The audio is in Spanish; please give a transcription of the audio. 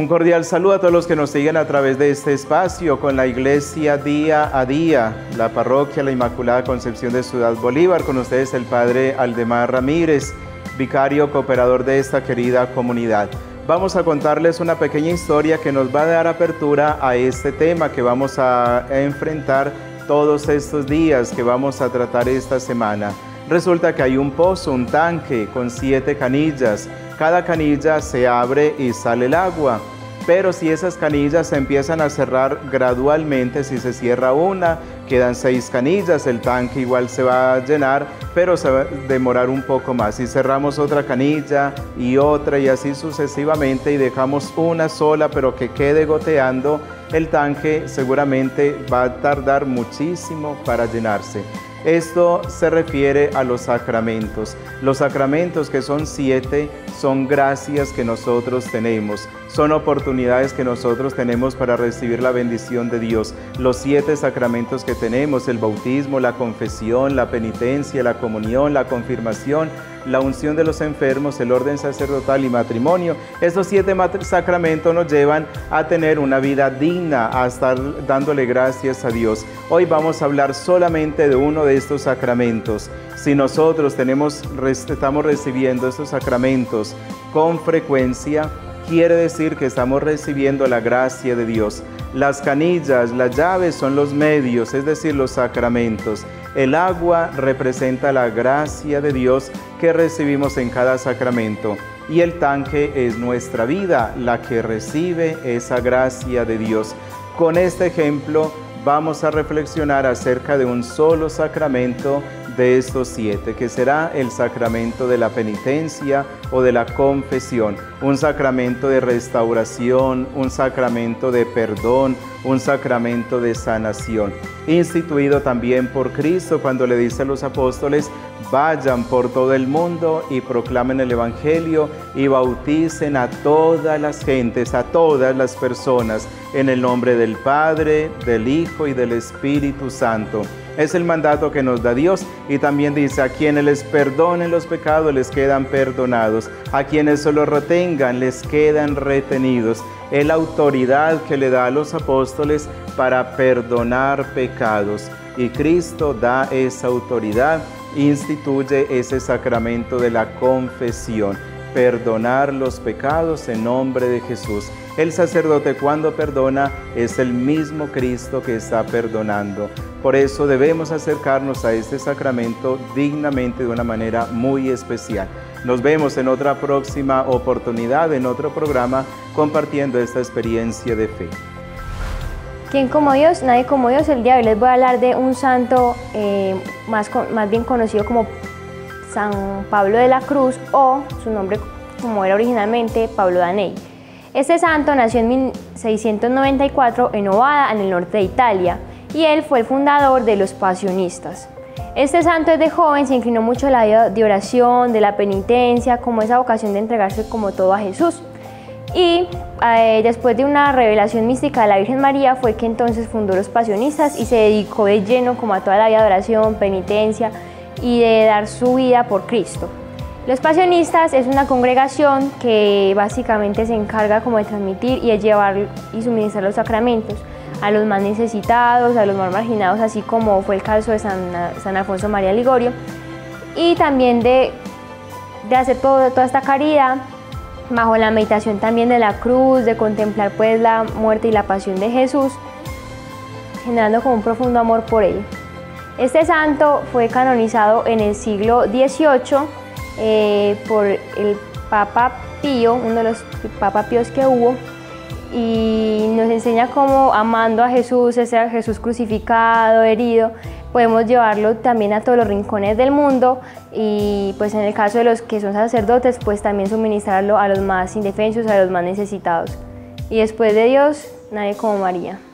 Un cordial saludo a todos los que nos siguen a través de este espacio con la Iglesia Día a Día, la Parroquia La Inmaculada Concepción de Ciudad Bolívar. Con ustedes el Padre Aldemar Ramírez, vicario cooperador de esta querida comunidad. Vamos a contarles una pequeña historia que nos va a dar apertura a este tema que vamos a enfrentar todos estos días, que vamos a tratar esta semana. Resulta que hay un pozo, un tanque con 7 canillas. Cada canilla se abre y sale el agua, pero si esas canillas se empiezan a cerrar gradualmente, si se cierra una, quedan 6 canillas, el tanque igual se va a llenar, pero se va a demorar un poco más. Si cerramos otra canilla y otra y así sucesivamente y dejamos una sola pero que quede goteando, el tanque seguramente va a tardar muchísimo para llenarse. Esto se refiere a los sacramentos. Los sacramentos, que son 7, son gracias que nosotros tenemos, son oportunidades que nosotros tenemos para recibir la bendición de Dios. Los 7 sacramentos que tenemos: el bautismo, la confesión, la penitencia, la comunión, la confirmación, la unción de los enfermos, el orden sacerdotal y matrimonio. Estos 7 sacramentos nos llevan a tener una vida digna, a estar dándole gracias a Dios. Hoy vamos a hablar solamente de uno de estos sacramentos. Si nosotros estamos recibiendo estos sacramentos con frecuencia, quiere decir que estamos recibiendo la gracia de Dios. Las canillas, las llaves son los medios, es decir, los sacramentos. El agua representa la gracia de Dios que recibimos en cada sacramento. Y el tanque es nuestra vida, la que recibe esa gracia de Dios. Con este ejemplo vamos a reflexionar acerca de un solo sacramento de estos 7, que será el sacramento de la penitencia o de la confesión, un sacramento de restauración, un sacramento de perdón, un sacramento de sanación, instituido también por Cristo cuando le dice a los apóstoles: vayan por todo el mundo y proclamen el Evangelio y bauticen a todas las gentes, a todas las personas, en el nombre del Padre, del Hijo y del Espíritu Santo. Es el mandato que nos da Dios, y también dice: a quienes les perdonen los pecados les quedan perdonados, a quienes se los retengan les quedan retenidos. Es la autoridad que le da a los apóstoles para perdonar pecados, y Cristo da esa autoridad, instituye ese sacramento de la confesión, perdonar los pecados en nombre de Jesús. El sacerdote, cuando perdona, es el mismo Cristo que está perdonando. Por eso debemos acercarnos a este sacramento dignamente, de una manera muy especial. Nos vemos en otra próxima oportunidad, en otro programa, compartiendo esta experiencia de fe. ¿Quién como Dios? Nadie como Dios. El día de hoy les voy a hablar de un santo más bien conocido como San Pablo de la Cruz, o su nombre como era originalmente, Pablo Danei. Este santo nació en 1694 en Ovada, en el norte de Italia, y él fue el fundador de los pasionistas. Este santo desde joven se inclinó mucho a la vida de oración, de la penitencia, como esa vocación de entregarse como todo a Jesús. Y después de una revelación mística de la Virgen María fue que entonces fundó los pasionistas y se dedicó de lleno como a toda la vida de oración, penitencia y de dar su vida por Cristo. Los pasionistas es una congregación que básicamente se encarga como de transmitir y de llevar y suministrar los sacramentos a los más necesitados, a los más marginados, así como fue el caso de San Alfonso María Ligorio, y también de hacer toda esta caridad bajo la meditación también de la cruz, de contemplar pues la muerte y la pasión de Jesús, generando como un profundo amor por él. Este santo fue canonizado en el siglo XVIII por el Papa Pío, uno de los Papa Píos que hubo, y nos enseña cómo, amando a Jesús, ese a Jesús crucificado, herido, podemos llevarlo también a todos los rincones del mundo, y pues en el caso de los que son sacerdotes, pues también suministrarlo a los más indefensos, a los más necesitados. Y después de Dios, nadie como María.